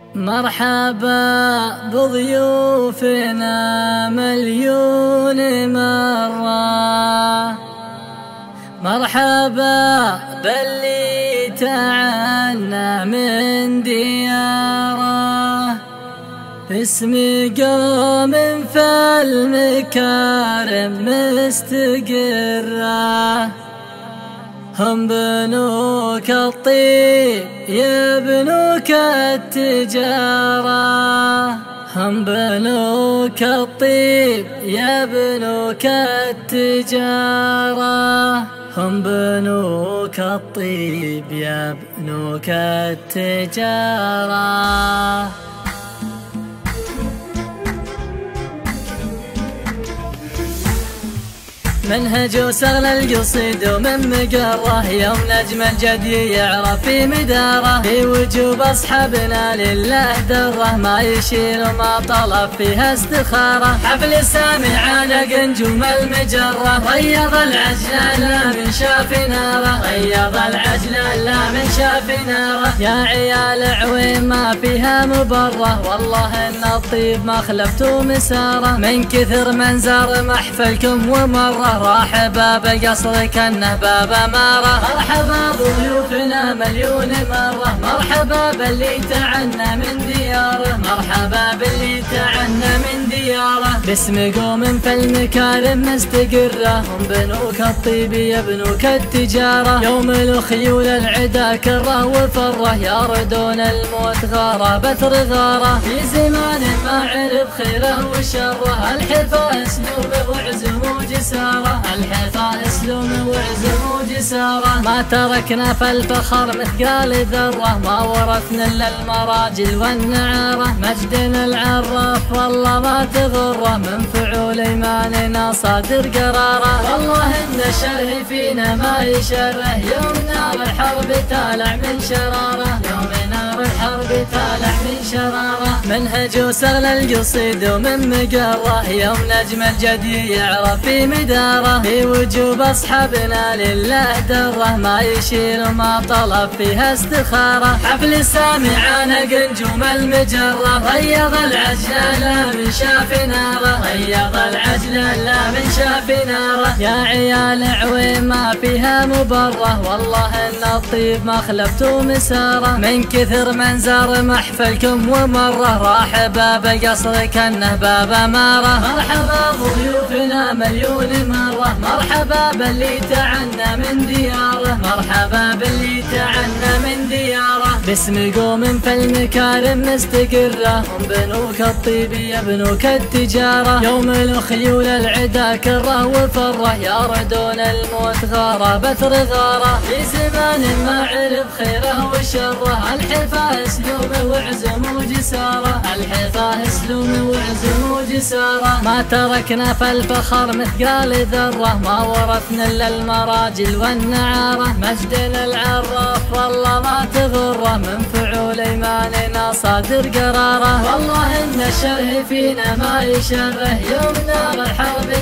مرحبا بضيوفنا مليون مرة، مرحبا باللي تعنا من دياره، اسم قوم فالمكارم مستقره، هم بنوك الطيب يا بنوك التجارة، هم بنوك الطيب يا بنوك التجارة، هم بنوك الطيب يا بنوك التجارة. منهج وسغل القصيد ومن مقره، يوم نجم الجدي يعرف في مداره، في وجوب أصحابنا لله دره، ما يشيل وما طلب فيها استخارة، حفل سامع نق نجوم المجرة، ريض العجل لا من شاف ناره، ريض العجل لا من شاف ناره، يا عيال عوين ما فيها مبرة، والله إن الطيب ما خلفتوا مساره، من كثر من زار محفلكم ومره، راح باب القصر كأنه باب أمارة، مرحبا بضيوفنا مليون مرة، مرحبا باللي تعنا من دياره، مرحبا باللي تعنا من دياره، باسم قوم فالمكارم مستقرة، هم بنوك الطيب يا بنوك التجارة، يوم الخيول العدا كره وفره، ياردون الموت غارة بتر غارة، في زمان ما عرف خيره وشره، الحفا اسلوبه وعزم وجساره، الحفا اسلوبه وعزم وجساره، ما تركنا فالفخر مثقال ذره، ما ورثنا الا المراجل والنعاره، مجدنا العراف والله ما تغره، من فعول ايماننا صادر قراره، والله ان الشر فينا ما يشره، يوم نار الحرب طالع من شراره، يوم نار الحرب طالع من شراره، منهج وسغل القصيد ومن مقره، يوم نجم الجدي يعرف في مداره، في وجوب أصحابنا لله دره، ما يشيل وما طلب فيها استخارة، حفل سامع نق نجوم المجرة، ريض العجل لا من شاف ناره، ريض العجل لا من شاف ناره، يا عيال عوين ما فيها مبرة، والله إن الطيب ما خلفتوا مساره، من كثر من زار محفلكم ومره، راح باب القصر كأنه باب أمارة، مرحبا بضيوفنا مليون مرة، مرحبا باللي تعنا من دياره، مرحبا باللي تعنا من دياره، باسم قوم فالمكارم مستقرة، هم بنوك الطيب يا بنوك التجارة، يوم الخيول العدا كره وفره، ياردون الموت غارة بتر غارة، في زمان ما عرف خيره وشره، الحفا اسلوبه وعزم وجساره، الحفا اسلوبه وعزم وجساره، ما تركنا فالفخر مثقال ذره، ما ورثنا الا المراجل والنعاره، مجدنا العراف والله ما تغره، من فعول ايماننا صادر قراره، والله ان الشر فينا ما يشره، يوم نار الحرب